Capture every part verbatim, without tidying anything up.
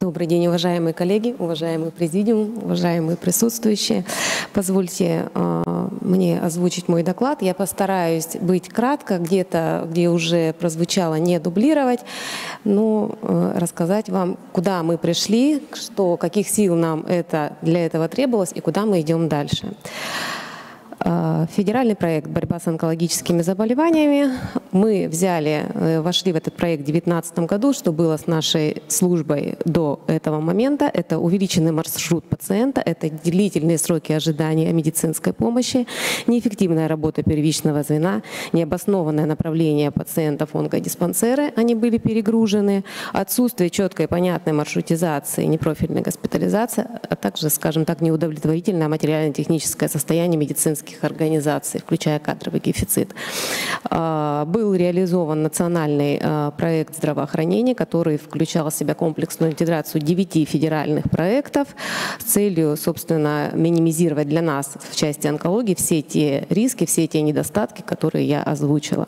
Добрый день, уважаемые коллеги, уважаемый президиум, уважаемые присутствующие. Позвольте э, мне озвучить мой доклад. Я постараюсь быть кратко, где-то, где уже прозвучало, не дублировать, но э, рассказать вам, куда мы пришли, что, каких сил нам это, для этого требовалось и куда мы идем дальше. Федеральный проект «Борьба с онкологическими заболеваниями». Мы взяли, вошли в этот проект в две тысячи девятнадцатом году, что было с нашей службой до этого момента. Это увеличенный маршрут пациента, это длительные сроки ожидания медицинской помощи, неэффективная работа первичного звена, необоснованное направление пациентов в онкодиспансеры, они были перегружены, отсутствие четкой и понятной маршрутизации, непрофильной госпитализации, а также, скажем так, неудовлетворительное материально-техническое состояние медицинских организаций, включая кадровый дефицит. Был реализован национальный проект здравоохранения, который включал в себя комплексную интеграцию девяти федеральных проектов с целью, собственно, минимизировать для нас в части онкологии все те риски, все те недостатки, которые я озвучила.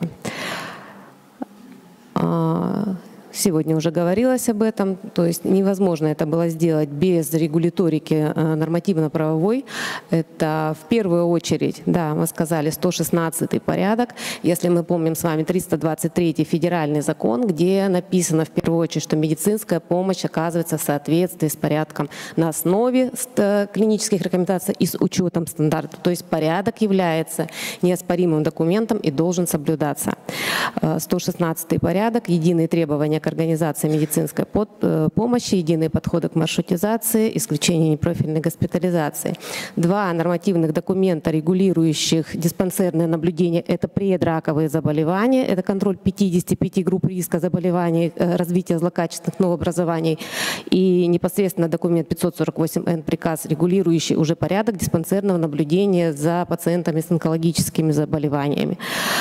Сегодня уже говорилось об этом, то есть невозможно это было сделать без регуляторики нормативно-правовой. Это в первую очередь, да, мы сказали, сто шестнадцатый порядок. Если мы помним с вами триста двадцать третий федеральный закон, где написано в первую очередь, что медицинская помощь оказывается в соответствии с порядком на основе клинических рекомендаций и с учетом стандартов. То есть порядок является неоспоримым документом и должен соблюдаться. сто шестнадцатый порядок, единые требования к организации медицинской помощи, единые подходы к маршрутизации, исключение непрофильной госпитализации. Два нормативных документа, регулирующих диспансерное наблюдение, это предраковые заболевания, это контроль пятидесяти пяти групп риска заболеваний, развития злокачественных новообразований и непосредственно документ пятьсот сорок восемь эн, приказ, регулирующий уже порядок диспансерного наблюдения за пациентами с онкологическими заболеваниями.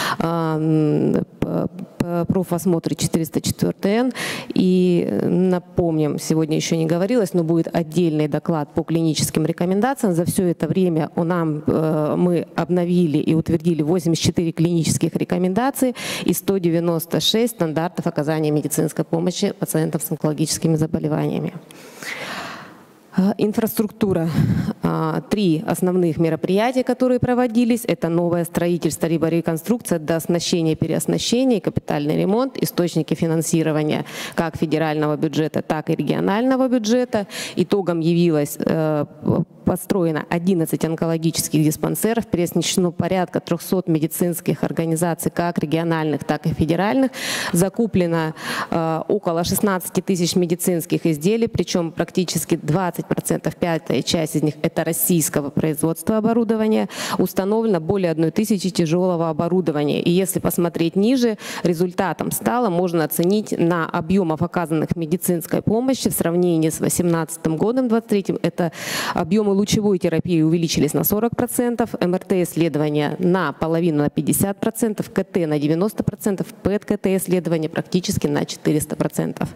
Профосмотр четыреста четыре эн. И напомним, сегодня еще не говорилось, но будет отдельный доклад по клиническим рекомендациям. За все это время у нам, мы обновили и утвердили восемьдесят четыре клинических рекомендаций и сто девяносто шесть стандартов оказания медицинской помощи пациентам с онкологическими заболеваниями. Инфраструктура. Три основных мероприятия, которые проводились. Это новое строительство, либо реконструкция, дооснащение, переоснащение, капитальный ремонт, источники финансирования как федерального бюджета, так и регионального бюджета. Итогом явилось построено одиннадцать онкологических диспансеров, переоснащено порядка трёхсот медицинских организаций, как региональных, так и федеральных. Закуплено э, около шестнадцати тысяч медицинских изделий, причем практически двадцать процентов, пятая часть из них это российского производства оборудования. Установлено более одной тысячи тяжелого оборудования. И если посмотреть ниже, результатом стало, можно оценить на объемах оказанных медицинской помощи в сравнении с две тысячи восемнадцатым годом, две тысячи двадцать третьим, это объемы лучевой терапии увеличились на сорок процентов, эм эр тэ-исследования на половину, на пятьдесят процентов, ка тэ на девяносто процентов, пэт-ка тэ-исследования практически на четыреста процентов.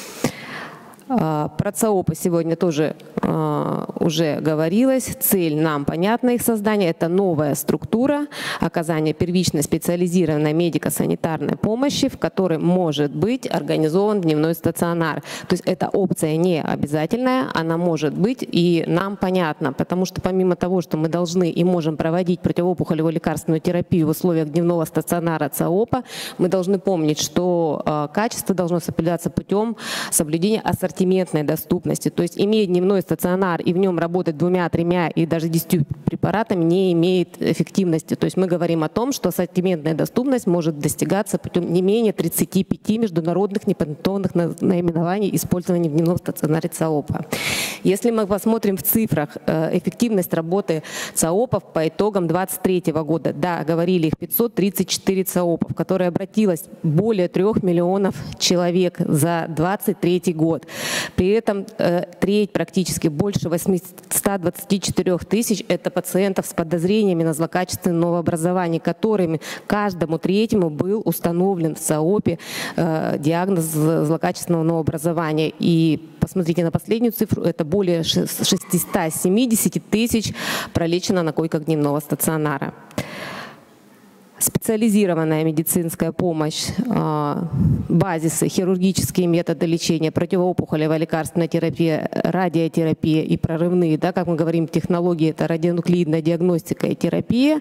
Про ЦАОПы сегодня тоже э, уже говорилось. Цель нам понятна их создания. Это новая структура оказания первичной специализированной медико-санитарной помощи, в которой может быть организован дневной стационар. То есть эта опция не обязательная, она может быть, и нам понятно, потому что помимо того, что мы должны и можем проводить противоопухолевую лекарственную терапию в условиях дневного стационара ЦАОПа, мы должны помнить, что э, качество должно соблюдаться путем соблюдения ассортиментной доступности. То есть иметь дневной стационар и в нем работать двумя, тремя и даже десятью препаратами не имеет эффективности. То есть мы говорим о том, что ассортиментная доступность может достигаться путем не менее тридцати пяти международных непатентованных наименований использования в дневном стационаре ЦАОПа. Если мы посмотрим в цифрах эффективность работы ЦАОПов по итогам две тысячи двадцать третьего года, да, говорили их пятьсот тридцать четыре ЦАОПов, которые обратилось более трех миллионов человек за двадцать третий год. При этом э, треть, практически больше восьмисот двадцати четырёх тысяч, это пациентов с подозрениями на злокачественное новообразование, которыми каждому третьему был установлен в ЦАОПе э, диагноз злокачественного новообразования. И посмотрите на последнюю цифру, это более шестисот семидесяти тысяч пролечено на койках дневного стационара. Специализированная медицинская помощь, базисы, хирургические методы лечения, противоопухолевая лекарственная терапия, радиотерапия и прорывные, да, как мы говорим, технологии — это радионуклидная диагностика и терапия.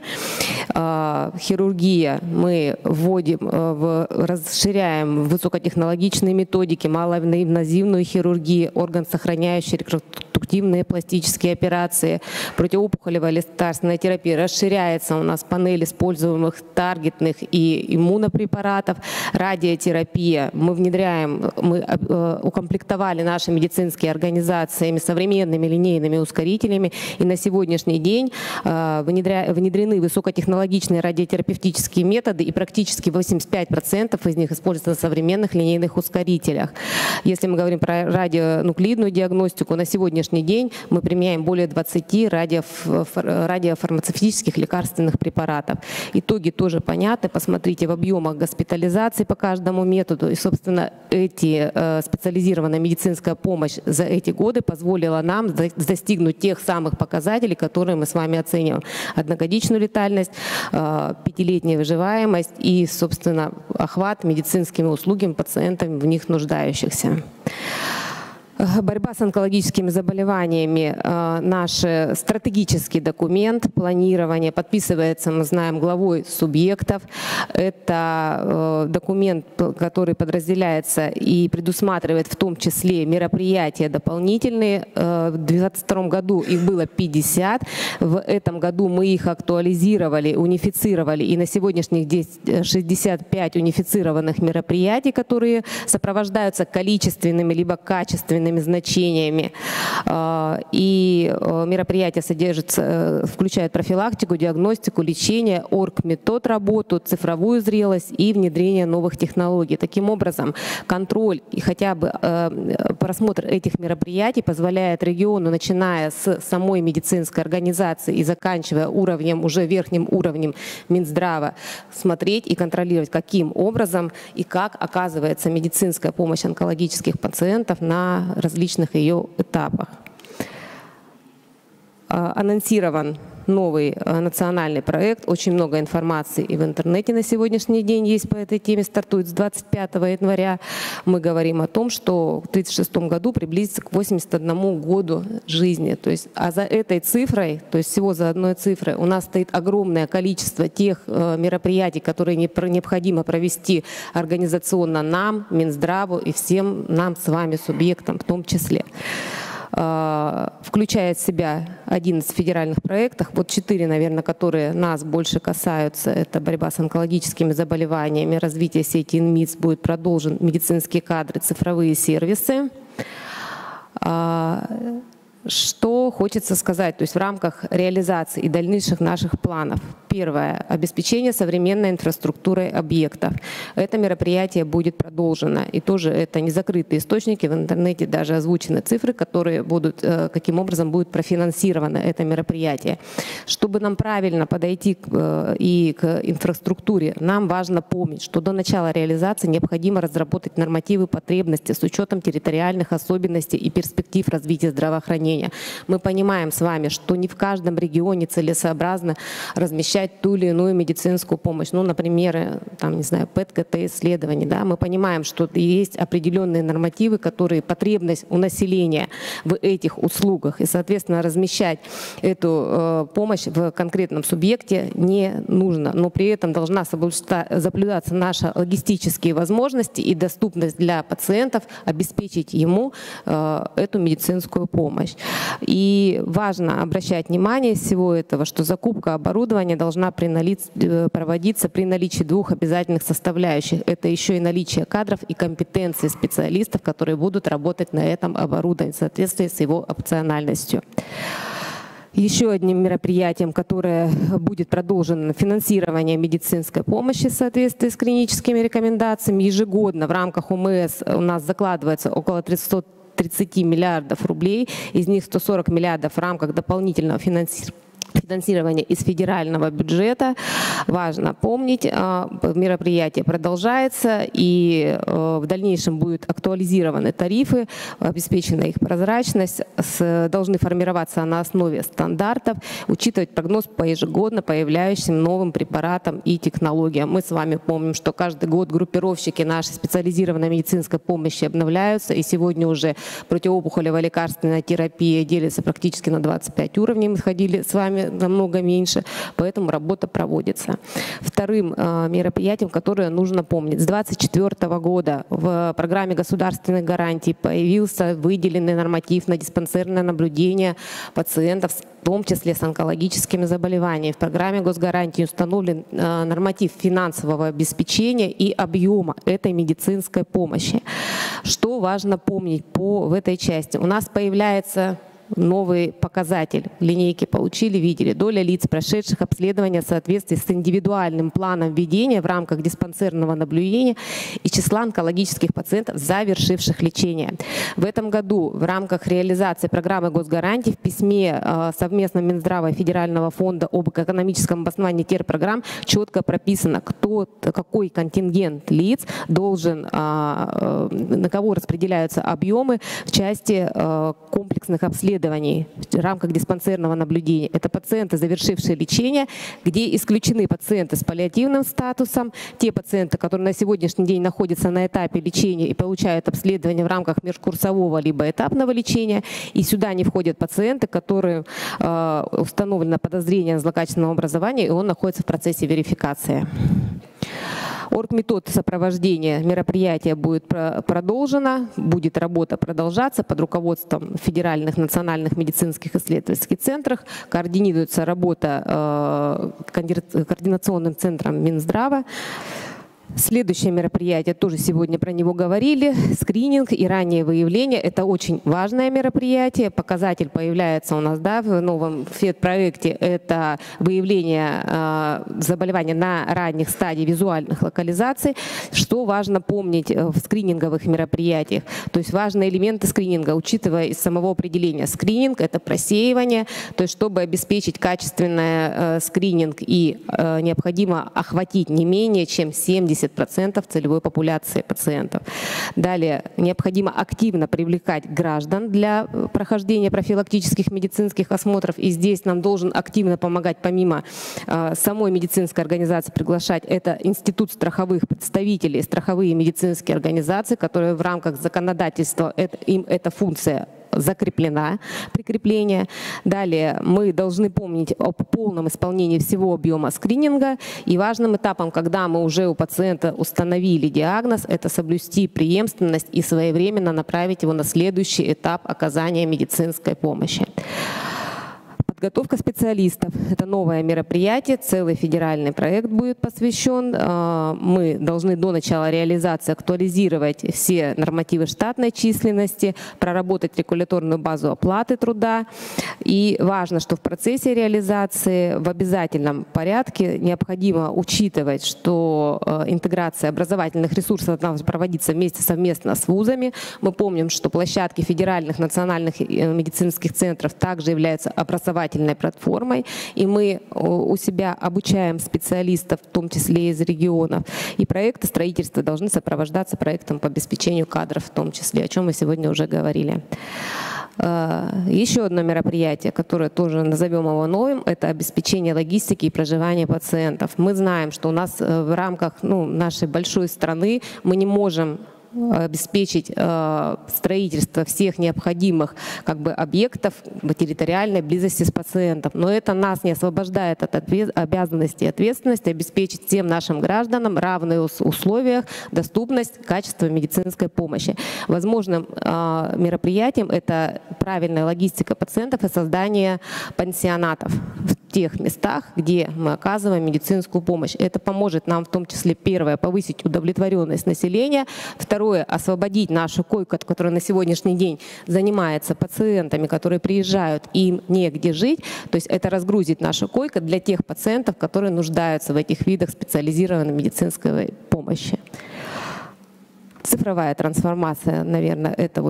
Хирургия мы вводим, в, расширяем высокотехнологичные методики, малоинвазивную хирургию, орган-сохраняющие, реконструктивные пластические операции, противоопухолевая лекарственная терапия. Расширяется у нас панель используемых таргетных и иммунопрепаратов. Радиотерапия. Мы внедряем, мы укомплектовали наши медицинские организации современными линейными ускорителями. И на сегодняшний день внедря, внедрены высокотехнологичные радиотерапевтические методы, и практически восемьдесят пять процентов из них используются на современных линейных ускорителях. Если мы говорим про радионуклидную диагностику, на сегодняшний день мы применяем более двадцати радиофармацевтических лекарственных препаратов. Итоги тоже понятны. Посмотрите в объемах госпитализации по каждому методу. И, собственно, эти э, специализированная медицинская помощь за эти годы позволила нам достигнуть тех самых показателей, которые мы с вами оцениваем. Одногодичную летальность, э, пятилетняя выживаемость и, собственно, охват медицинскими услугами пациентами, в них нуждающихся. Борьба с онкологическими заболеваниями – наш стратегический документ планирования, подписывается, мы знаем, главой субъектов. Это документ, который подразделяется и предусматривает в том числе мероприятия дополнительные. В две тысячи двадцать втором году их было пятьдесят. В этом году мы их актуализировали, унифицировали, и на сегодняшний день шестьдесят пять унифицированных мероприятий, которые сопровождаются количественными либо качественными значениями. И мероприятия содержатся, включают профилактику, диагностику, лечение, оргметод работу, цифровую зрелость и внедрение новых технологий. Таким образом, контроль и хотя бы просмотр этих мероприятий позволяет региону, начиная с самой медицинской организации и заканчивая уровнем, уже верхним уровнем Минздрава, смотреть и контролировать, каким образом и как оказывается медицинская помощь онкологических пациентов на различных ее этапах. Анонсирован новый национальный проект. Очень много информации и в интернете на сегодняшний день есть по этой теме. Стартует с двадцать пятого января. Мы говорим о том, что в две тысячи тридцать шестом году приблизится к восьмидесяти одному году жизни. То есть, а за этой цифрой, то есть всего за одной цифрой, у нас стоит огромное количество тех мероприятий, которые необходимо провести организационно нам, Минздраву и всем нам с вами, субъектам в том числе. Включает в себя одиннадцать федеральных проектов. Вот четыре, наверное, которые нас больше касаются. Это борьба с онкологическими заболеваниями, развитие сети ИНМИЦ, будет продолжен медицинские кадры, цифровые сервисы. Что хочется сказать, то есть в рамках реализации и дальнейших наших планов. Первое. Обеспечение современной инфраструктурой объектов. Это мероприятие будет продолжено. И тоже это не закрытые источники. В интернете даже озвучены цифры, которые будут, каким образом будет профинансировано это мероприятие. Чтобы нам правильно подойти к, и к инфраструктуре, нам важно помнить, что до начала реализации необходимо разработать нормативы потребностей с учетом территориальных особенностей и перспектив развития здравоохранения. Мы понимаем с вами, что не в каждом регионе целесообразно размещать ту или иную медицинскую помощь. Ну, например, там, не знаю, ПЭТ-КТ-исследований. Да? Мы понимаем, что есть определенные нормативы, которые потребность у населения в этих услугах. И, соответственно, размещать эту э, помощь в конкретном субъекте не нужно. Но при этом должна соблюдаться наши логистические возможности и доступность для пациентов, обеспечить ему э, эту медицинскую помощь. И важно обращать внимание всего этого, что закупка оборудования должна проводиться при наличии двух обязательных составляющих. Это еще и наличие кадров и компетенции специалистов, которые будут работать на этом оборудовании в соответствии с его опциональностью. Еще одним мероприятием, которое будет продолжено, финансирование медицинской помощи в соответствии с клиническими рекомендациями. Ежегодно в рамках ОМС у нас закладывается около трёхсот тридцати миллиардов рублей, из них сто сорок миллиардов в рамках дополнительного финансирования финансирование из федерального бюджета. Важно помнить, мероприятие продолжается, и в дальнейшем будут актуализированы тарифы, обеспечена их прозрачность, должны формироваться на основе стандартов, учитывать прогноз по ежегодно появляющимся новым препаратам и технологиям. Мы с вами помним, что каждый год группировщики нашей специализированной медицинской помощи обновляются, и сегодня уже противоопухолевая лекарственная терапия делится практически на двадцать пять уровней. Мы ходили с вами намного меньше, поэтому работа проводится. Вторым э, мероприятием, которое нужно помнить, с две тысячи двадцать четвёртого года в программе государственных гарантий появился выделенный норматив на диспансерное наблюдение пациентов, в том числе с онкологическими заболеваниями. В программе госгарантий установлен э, норматив финансового обеспечения и объема этой медицинской помощи. Что важно помнить по, в этой части? У нас появляется новый показатель. Линейки получили, видели. Доля лиц, прошедших обследование в соответствии с индивидуальным планом ведения в рамках диспансерного наблюдения и числа онкологических пациентов, завершивших лечение. В этом году в рамках реализации программы госгарантий в письме э, совместно Минздрава и Федерального фонда об экономическом обосновании терпрограмм четко прописано, кто, какой контингент лиц должен, э, э, на кого распределяются объемы в части э, комплексных обследований в рамках диспансерного наблюдения. Это пациенты, завершившие лечение, где исключены пациенты с паллиативным статусом, те пациенты, которые на сегодняшний день находятся на этапе лечения и получают обследование в рамках межкурсового либо этапного лечения. И сюда не входят пациенты, которые э, установлено подозрение на злокачественном образовании, и он находится в процессе верификации. Оргметод сопровождения мероприятия будет продолжена, будет работа продолжаться под руководством федеральных национальных медицинских исследовательских центров, координируется работа э, координационным центром Минздрава. Следующее мероприятие, тоже сегодня про него говорили, скрининг и раннее выявление. Это очень важное мероприятие. Показатель появляется у нас, да, в новом ФЕД-проекте. Это выявление э, заболевания на ранних стадиях визуальных локализаций. Что важно помнить в скрининговых мероприятиях? То есть важные элементы скрининга, учитывая из самого определения. Скрининг – это просеивание, то есть чтобы обеспечить качественный э, скрининг, и э, необходимо охватить не менее чем семьдесят процентов целевой популяции пациентов. Далее, необходимо активно привлекать граждан для прохождения профилактических медицинских осмотров. И здесь нам должен активно помогать, помимо э, самой медицинской организации, приглашать это институт страховых представителей, страховые медицинские организации, которые в рамках законодательства, это, им эта функция закреплена, прикрепление. Далее мы должны помнить о полном исполнении всего объема скрининга, и важным этапом, когда мы уже у пациента установили диагноз, это соблюсти преемственность и своевременно направить его на следующий этап оказания медицинской помощи. Подготовка специалистов – это новое мероприятие, целый федеральный проект будет посвящен. Мы должны до начала реализации актуализировать все нормативы штатной численности, проработать регуляторную базу оплаты труда. И важно, что в процессе реализации в обязательном порядке необходимо учитывать, что интеграция образовательных ресурсов должна проводиться вместе совместно с вузами. Мы помним, что площадки федеральных национальных медицинских центров также являются образовательными платформой, и мы у себя обучаем специалистов, в том числе из регионов. И проекты строительства должны сопровождаться проектом по обеспечению кадров, в том числе, о чем мы сегодня уже говорили. Еще одно мероприятие, которое тоже назовем его новым, это обеспечение логистики и проживания пациентов. Мы знаем, что у нас в рамках ну, нашей большой страны мы не можем обеспечить э, строительство всех необходимых как бы, объектов в территориальной близости с пациентом. Но это нас не освобождает от обязанности и ответственности обеспечить всем нашим гражданам равные условия, доступность, качество медицинской помощи. Возможным э, мероприятием это правильная логистика пациентов и создание пансионатов в тех местах, где мы оказываем медицинскую помощь. Это поможет нам в том числе, первое, повысить удовлетворенность населения, второе, Второе, освободить нашу койку, которая на сегодняшний день занимается пациентами, которые приезжают, и им негде жить. То есть это разгрузит нашу койку для тех пациентов, которые нуждаются в этих видах специализированной медицинской помощи. Цифровая трансформация, наверное, это вот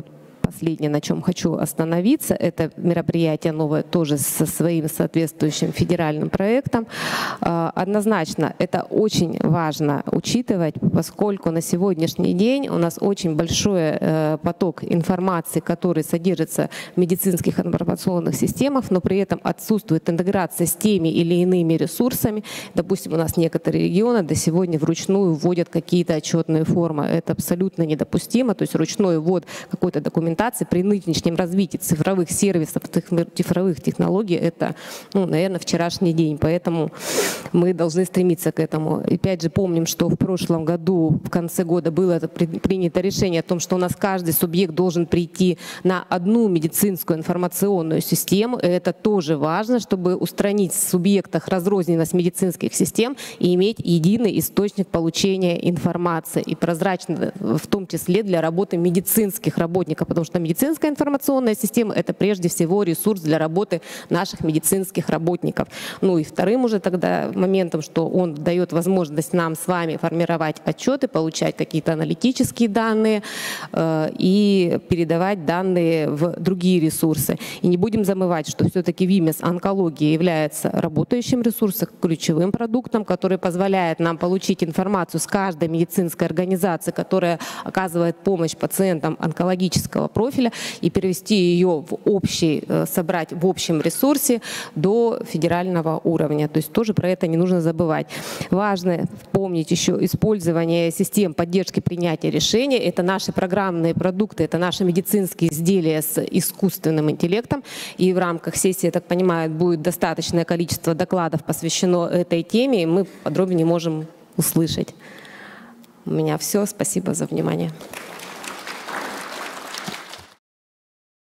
последнее, на чем хочу остановиться, это мероприятие новое тоже со своим соответствующим федеральным проектом. Однозначно это очень важно учитывать, поскольку на сегодняшний день у нас очень большой поток информации, который содержится в медицинских информационных системах, но при этом отсутствует интеграция с теми или иными ресурсами. Допустим, у нас некоторые регионы до сегодня вручную вводят какие-то отчетные формы. Это абсолютно недопустимо. То есть ручной ввод какой-то документации при нынешнем развитии цифровых сервисов, цифровых технологий, это, ну, наверное, вчерашний день. Поэтому мы должны стремиться к этому. И опять же помним, что в прошлом году, в конце года было принято решение о том, что у нас каждый субъект должен прийти на одну медицинскую информационную систему. И это тоже важно, чтобы устранить в субъектах разрозненность медицинских систем и иметь единый источник получения информации. И прозрачно, в том числе для работы медицинских работников, потому что медицинская информационная система — это прежде всего ресурс для работы наших медицинских работников. Ну и вторым уже тогда моментом, что он дает возможность нам с вами формировать отчеты, получать какие-то аналитические данные э, и передавать данные в другие ресурсы. И не будем забывать, что все-таки ВИМЕС онкологии является работающим ресурсом, ключевым продуктом, который позволяет нам получить информацию с каждой медицинской организации, которая оказывает помощь пациентам онкологического профиля, и перевести ее в общий, собрать в общем ресурсе до федерального уровня. То есть тоже про это не нужно забывать. Важно помнить еще использование систем поддержки принятия решений. Это наши программные продукты, это наши медицинские изделия с искусственным интеллектом. И в рамках сессии, я так понимаю, будет достаточное количество докладов посвящено этой теме, и мы подробнее можем услышать. У меня все. Спасибо за внимание.